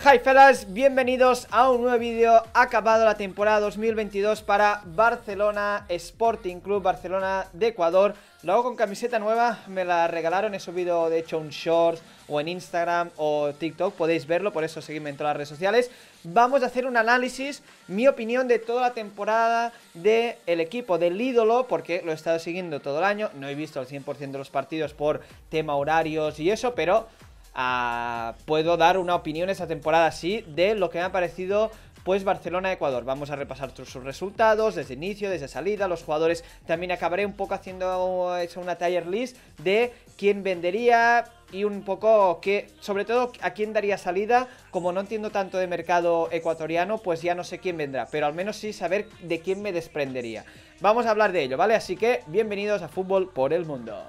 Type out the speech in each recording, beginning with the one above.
Hi fellas, bienvenidos a un nuevo vídeo. Ha acabado la temporada 2022 para Barcelona Sporting Club, Barcelona de Ecuador. Lo hago con camiseta nueva, me la regalaron, he subido de hecho un short o en Instagram o TikTok, podéis verlo, por eso seguidme en todas las redes sociales. Vamos a hacer un análisis, mi opinión de toda la temporada del equipo, del ídolo, porque lo he estado siguiendo todo el año. No he visto el 100% de los partidos por tema horarios y eso, pero puedo dar una opinión esta temporada sí de lo que me ha parecido pues Barcelona-Ecuador. Vamos a repasar sus resultados desde inicio, desde salida, los jugadores. También acabaré un poco haciendo una tier list de quién vendería y un poco que, sobre todo, a quién daría salida. Como no entiendo tanto de mercado ecuatoriano, pues ya no sé quién vendrá, pero al menos sí saber de quién me desprendería. Vamos a hablar de ello, ¿vale? Así que bienvenidos a Fútbol por el Mundo.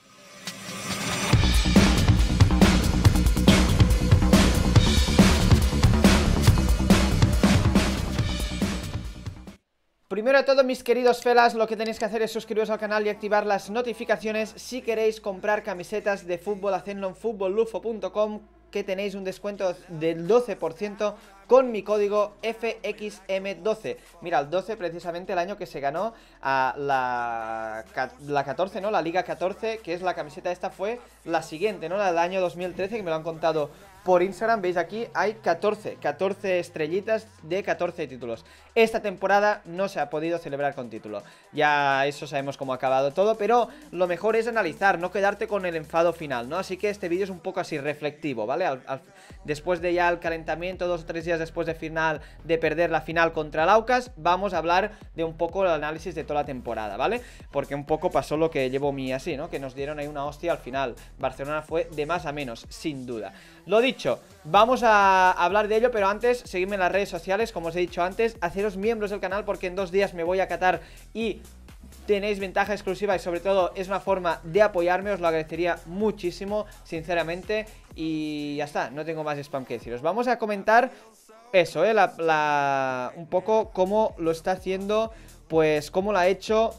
Primero de todo, mis queridos felas, lo que tenéis que hacer es suscribiros al canal y activar las notificaciones. Si queréis comprar camisetas de fútbol, hacedlo en futbollufo.com, que tenéis un descuento del 12% con mi código FXM12. Mira, el 12 precisamente el año que se ganó a la 14, ¿no? La Liga 14, que es la camiseta esta, fue la siguiente, ¿no? La del año 2013, que me lo han contado por Instagram. Veis aquí, hay 14 estrellitas de 14 títulos. Esta temporada no se ha podido celebrar con título. Ya eso sabemos cómo ha acabado todo, pero lo mejor es analizar, no quedarte con el enfado final, ¿no? Así que este vídeo es un poco así reflectivo, ¿vale? Después de ya el calentamiento, 2 o 3 días después de perder la final contra el Aucas, vamos a hablar de un poco el análisis de toda la temporada, ¿vale? Porque un poco pasó lo que llevo mí así, ¿no? Que nos dieron ahí una hostia al final. Barcelona fue de más a menos, sin duda. Lo dicho, vamos a hablar de ello, pero antes, seguidme en las redes sociales, como os he dicho antes, haceros miembros del canal porque en 2 días me voy a Qatar y tenéis ventaja exclusiva y sobre todo es una forma de apoyarme, os lo agradecería muchísimo, sinceramente. Y ya está, no tengo más spam que deciros. Vamos a comentar eso, un poco cómo lo está haciendo, pues cómo lo ha hecho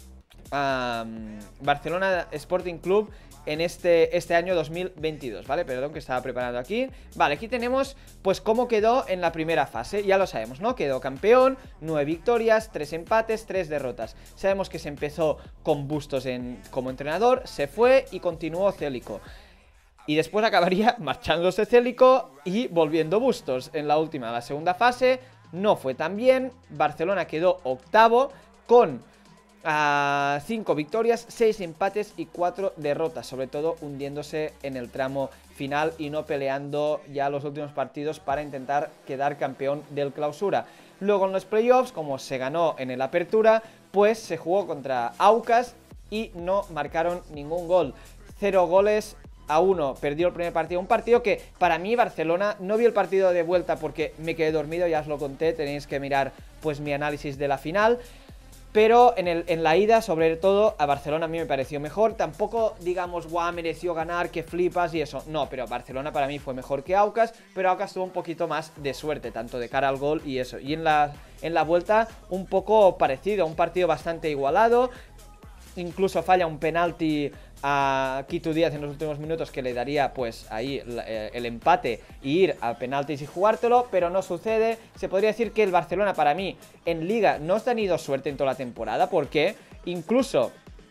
Barcelona Sporting Club en este año 2022, ¿vale? Perdón, que estaba preparando aquí. Vale, aquí tenemos pues cómo quedó en la primera fase. Ya lo sabemos, ¿no? Quedó campeón, 9 victorias, 3 empates, 3 derrotas. Sabemos que se empezó con Bustos como entrenador, se fue y continuó Célico. Y después acabaría marchándose Célico y volviendo Bustos en la segunda fase. No fue tan bien. Barcelona quedó octavo con 5 victorias, 6 empates y 4 derrotas, sobre todo hundiéndose en el tramo final y no peleando ya los últimos partidos para intentar quedar campeón del Clausura. Luego en los playoffs, como se ganó en el Apertura, pues se jugó contra Aucas y no marcaron ningún gol. 0-1, perdió el primer partido. Un partido que para mí Barcelona, no vi el partido de vuelta porque me quedé dormido, ya os lo conté, tenéis que mirar pues mi análisis de la final. Pero en la ida, sobre todo, a Barcelona a mí me pareció mejor. Tampoco, digamos, guau, mereció ganar, que flipas y eso. No, pero Barcelona para mí fue mejor que Aucas, pero Aucas tuvo un poquito más de suerte, tanto de cara al gol y eso. Y en la vuelta un poco parecido, un partido bastante igualado. Incluso falla un penalti a Quito Díaz en los últimos minutos que le daría pues ahí el empate y ir a penaltis y jugártelo, pero no sucede. Se podría decir que el Barcelona para mí en Liga no ha tenido suerte en toda la temporada, porque incluso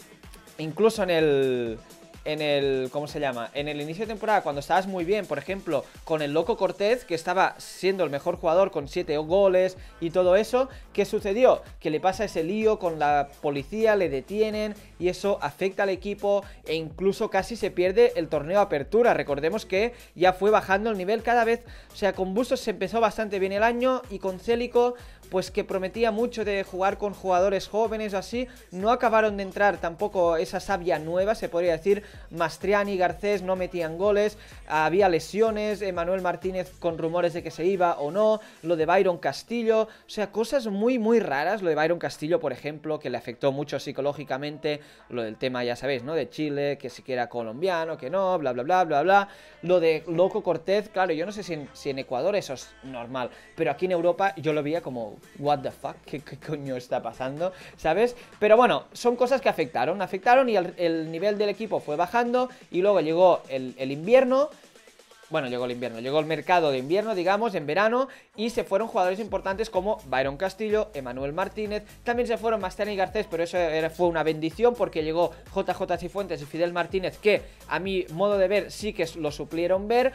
en el ¿cómo se llama? En el inicio de temporada, cuando estabas muy bien, por ejemplo, con el Loco Cortés, que estaba siendo el mejor jugador con 7 goles y todo eso, ¿qué sucedió? Que le pasa ese lío con la policía, le detienen y eso afecta al equipo e incluso casi se pierde el torneo Apertura. Recordemos que ya fue bajando el nivel cada vez, o sea, con Bustos se empezó bastante bien el año y con Célico, pues que prometía mucho de jugar con jugadores jóvenes o así, no acabaron de entrar tampoco esa savia nueva, se podría decir. Mastriani y Garcés no metían goles, había lesiones, Emmanuel Martínez con rumores de que se iba o no, lo de Byron Castillo, o sea, cosas muy muy raras. Lo de Byron Castillo, por ejemplo, que le afectó mucho psicológicamente, lo del tema, ya sabéis, ¿no? De Chile, que si que era colombiano, que no, bla bla bla bla bla. Lo de Loco Cortés, claro, yo no sé si en Ecuador eso es normal, pero aquí en Europa yo lo veía como what the fuck, ¿qué coño está pasando? ¿Sabes? Pero bueno, son cosas que afectaron y el nivel del equipo fue bajando y luego llegó el invierno Bueno, llegó el invierno, llegó el mercado de invierno, digamos, en verano, y se fueron jugadores importantes como Byron Castillo, Emanuel Martínez, también se fueron Bastián y Garcés, pero eso fue una bendición porque llegó JJ Cifuentes y Fidel Martínez, que a mi modo de ver sí que lo supieron ver,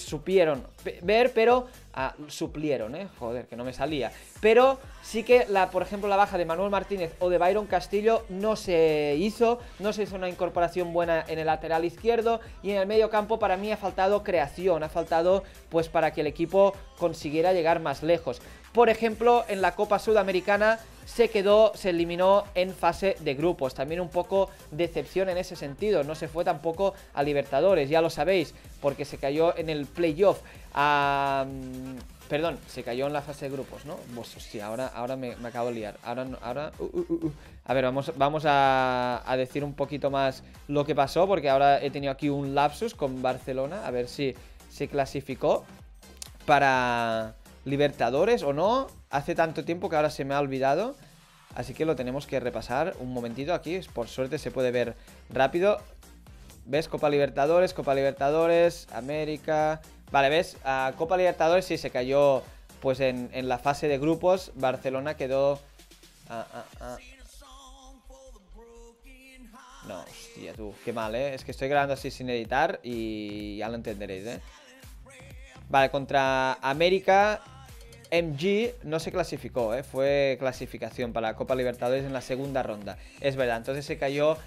pero suplieron, joder, que no me salía. Pero sí que, por ejemplo, la baja de Manuel Martínez o de Byron Castillo no se hizo una incorporación buena en el lateral izquierdo, y en el medio campo para mí ha faltado creación, ha faltado pues para que el equipo consiguiera llegar más lejos. Por ejemplo, en la Copa Sudamericana se eliminó en fase de grupos. También un poco decepción en ese sentido. No se fue tampoco a Libertadores, ya lo sabéis, porque se cayó en el playoff. Perdón, se cayó en la fase de grupos, ¿no? Pues hostia, ahora me acabo de liar. A ver, vamos a decir un poquito más lo que pasó, porque ahora he tenido aquí un lapsus con Barcelona. A ver si se clasificó para Libertadores o no. Hace tanto tiempo que ahora se me ha olvidado, así que lo tenemos que repasar un momentito aquí. Por suerte se puede ver rápido. ¿Ves? Copa Libertadores, América. Vale, ¿ves? Copa Libertadores sí se cayó pues en la fase de grupos. Barcelona quedó... No, hostia, tú, qué mal, es que estoy grabando así sin editar y ya lo entenderéis, Vale, contra América, MG no se clasificó, fue clasificación para la Copa Libertadores en la segunda ronda. Es verdad, entonces se cayó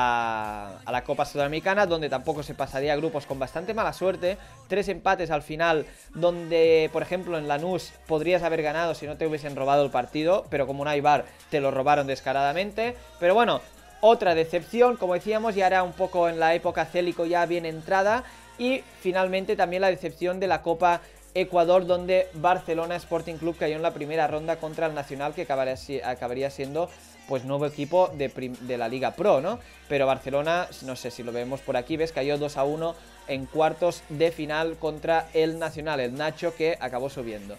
a la Copa Sudamericana, donde tampoco se pasaría a grupos, con bastante mala suerte. 3 empates al final, donde, por ejemplo, en Lanús podrías haber ganado si no te hubiesen robado el partido, pero como no hay VAR, te lo robaron descaradamente. Pero bueno, otra decepción, como decíamos, ya era un poco en la época Célico ya bien entrada. Y finalmente también la decepción de la Copa Ecuador, donde Barcelona Sporting Club cayó en la primera ronda contra el Nacional, que acabaría siendo pues nuevo equipo de la Liga Pro, ¿no? Pero Barcelona, no sé si lo vemos por aquí, ves, cayó 2-1 en cuartos de final contra el Nacional, el Nacho, que acabó subiendo.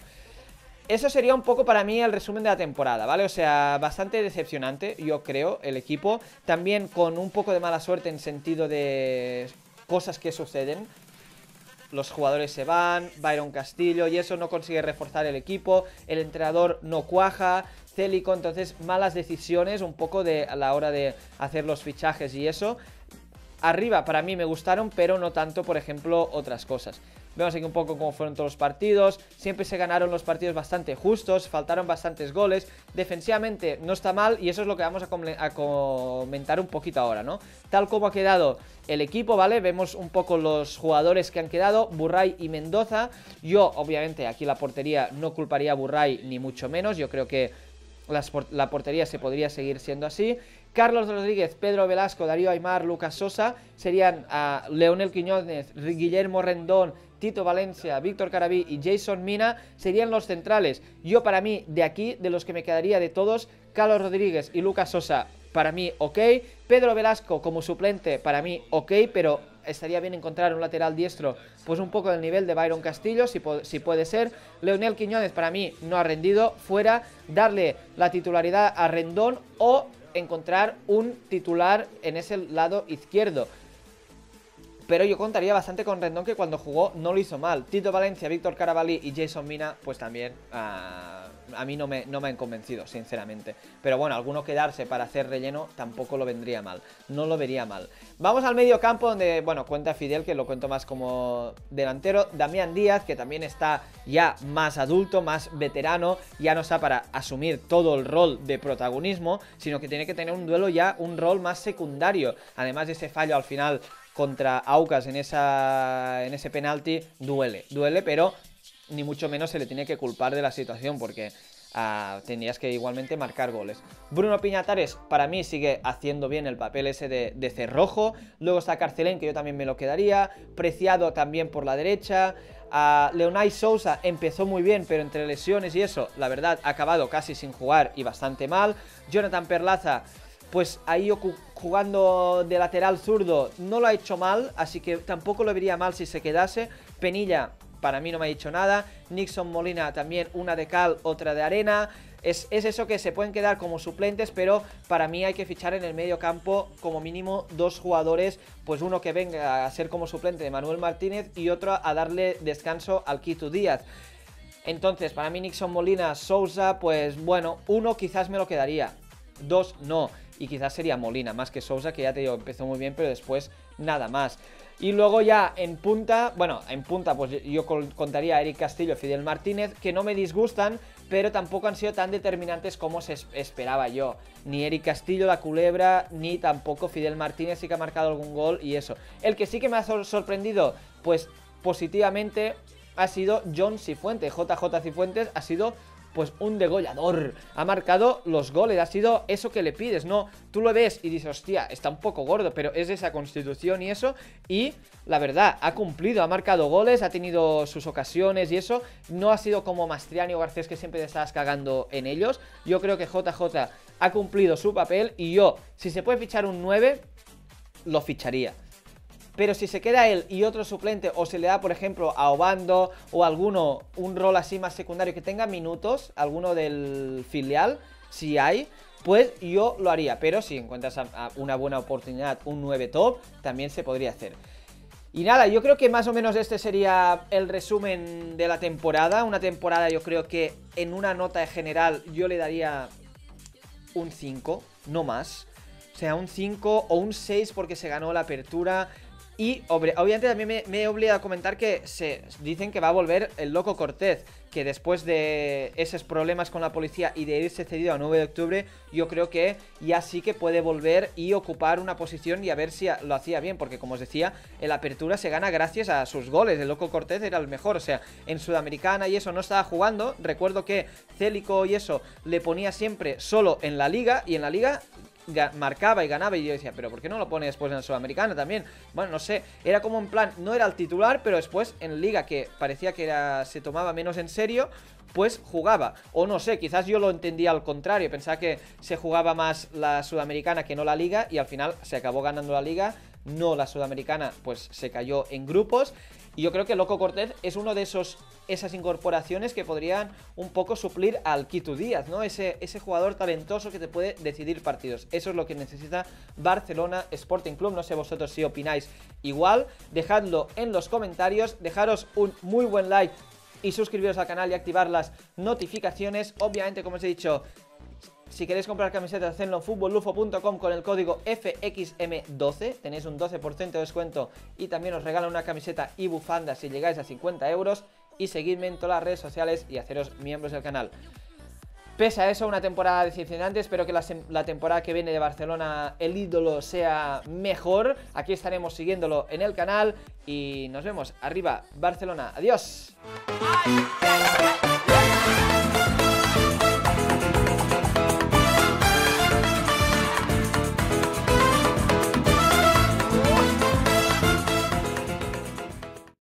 Eso sería un poco para mí el resumen de la temporada, ¿vale? O sea, bastante decepcionante, yo creo, el equipo. También con un poco de mala suerte en sentido de cosas que suceden. Los jugadores se van, Byron Castillo, y eso no consigue reforzar el equipo. El entrenador no cuaja, Célico, entonces malas decisiones un poco a la hora de hacer los fichajes y eso. Arriba para mí me gustaron, pero no tanto, por ejemplo, otras cosas. Vemos aquí un poco cómo fueron todos los partidos. Siempre se ganaron los partidos bastante justos, faltaron bastantes goles. Defensivamente no está mal, y eso es lo que vamos a comentar un poquito ahora, ¿no? Tal como ha quedado el equipo, ¿vale? Vemos un poco los jugadores que han quedado, Burray y Mendoza. Yo, obviamente, aquí la portería no culparía a Burray, ni mucho menos. Yo creo que la portería se podría seguir siendo así. Carlos Rodríguez, Pedro Velasco, Darío Aimar, Lucas Sosa. Serían Leonel Quiñónez, Guillermo Rendón, Tito Valencia, Víctor Caraví y Jason Mina. Serían los centrales. Yo, para mí, de aquí, de los que me quedaría de todos, Carlos Rodríguez y Lucas Sosa, para mí, ok. Pedro Velasco como suplente, para mí, ok, pero estaría bien encontrar un lateral diestro pues un poco del nivel de Byron Castillo, si puede ser. Leonel Quiñónez, para mí, no ha rendido, fuera. Darle la titularidad a Rendón o encontrar un titular en ese lado izquierdo. Pero yo contaría bastante con Rendón, que cuando jugó no lo hizo mal. Tito Valencia, Víctor Carabalí y Jason Mina, pues también a mí no me han convencido, sinceramente. Pero bueno, alguno quedarse para hacer relleno tampoco lo vendría mal. No lo vería mal. Vamos al medio campo, donde, bueno, cuenta Fidel, que lo cuento más como delantero. Damián Díaz, que también está ya más adulto, más veterano. Ya no está para asumir todo el rol de protagonismo, sino que tiene que tener un duelo ya, un rol más secundario. Además de ese fallo al final contra Aucas en ese penalti, duele, pero ni mucho menos se le tiene que culpar de la situación, porque tendrías que igualmente marcar goles. Bruno Piñatares, para mí, sigue haciendo bien el papel ese de cerrojo. Luego está Carcelén, que yo también me lo quedaría. Preciado también por la derecha. Leonay Sousa empezó muy bien, pero entre lesiones y eso, la verdad, ha acabado casi sin jugar y bastante mal. Jonathan Perlaza, pues ahí jugando de lateral zurdo, no lo ha hecho mal, así que tampoco lo vería mal si se quedase. Penilla, para mí no me ha dicho nada. Nixon Molina también, una de cal, otra de arena. Es eso que se pueden quedar como suplentes, pero para mí hay que fichar en el medio campo como mínimo 2 jugadores, pues uno que venga a ser como suplente de Manuel Martínez y otro a darle descanso al Quito Díaz. Entonces, para mí Nixon Molina, Sousa, pues bueno, 1 quizás me lo quedaría, 2 no, y quizás sería Molina, más que Sousa, que ya te digo, empezó muy bien, pero después nada más. Y luego ya en punta, bueno, en punta pues yo contaría a Eric Castillo, Fidel Martínez, que no me disgustan, pero tampoco han sido tan determinantes como se esperaba yo. Ni Eric Castillo, la culebra, ni tampoco Fidel Martínez, sí que ha marcado algún gol y eso. El que sí que me ha sorprendido, pues positivamente, ha sido John Cifuentes. JJ Cifuentes ha sido pues un degollador, ha marcado los goles, ha sido eso que le pides, ¿no? Tú lo ves y dices, hostia, está un poco gordo, pero es esa constitución y eso, y la verdad, ha cumplido, ha marcado goles, ha tenido sus ocasiones y eso, no ha sido como Mastriani o Garcés que siempre te estabas cagando en ellos. Yo creo que JJ ha cumplido su papel y yo, si se puede fichar un 9, lo ficharía. Pero si se queda él y otro suplente, o se le da, por ejemplo, a Obando o alguno un rol así más secundario que tenga minutos, alguno del filial, si hay, pues yo lo haría. Pero si encuentras una buena oportunidad, un 9 top, también se podría hacer. Y nada, yo creo que más o menos este sería el resumen de la temporada. Una temporada yo creo que en una nota general yo le daría un 5, no más. O sea, un 5 o un 6 porque se ganó la apertura. Y obviamente también me he olvidado comentar que se dicen que va a volver el Loco Cortés, que después de esos problemas con la policía y de irse cedido a 9 de octubre, yo creo que ya sí que puede volver y ocupar una posición y a ver si lo hacía bien, porque como os decía, en la apertura se gana gracias a sus goles. El Loco Cortés era el mejor, o sea, en Sudamericana y eso no estaba jugando. Recuerdo que Célico y eso le ponía siempre solo en la liga, y en la liga marcaba y ganaba, y yo decía, pero ¿por qué no lo pone después en la Sudamericana también? Bueno, no sé, era como en plan, no era el titular, pero después en liga, que parecía que se tomaba menos en serio, pues jugaba, o no sé, quizás yo lo entendía al contrario, pensaba que se jugaba más la Sudamericana que no la liga, y al final se acabó ganando la liga, no la Sudamericana, pues se cayó en grupos. Y yo creo que Loco Cortés es uno de esas incorporaciones que podrían un poco suplir al Quito Díaz, ¿no? Ese jugador talentoso que te puede decidir partidos. Eso es lo que necesita Barcelona Sporting Club. No sé vosotros si opináis igual. Dejadlo en los comentarios. Dejaros un muy buen like y suscribiros al canal y activar las notificaciones. Obviamente, como os he dicho, si queréis comprar camisetas, hacedlo en futbollufo.com con el código FXM12. Tenéis un 12% de descuento y también os regalan una camiseta y bufanda si llegáis a 50 euros. Y seguidme en todas las redes sociales y haceros miembros del canal. Pese a eso, una temporada decepcionante. Espero que la temporada que viene de Barcelona, el ídolo, sea mejor. Aquí estaremos siguiéndolo en el canal y nos vemos. Arriba Barcelona. Adiós.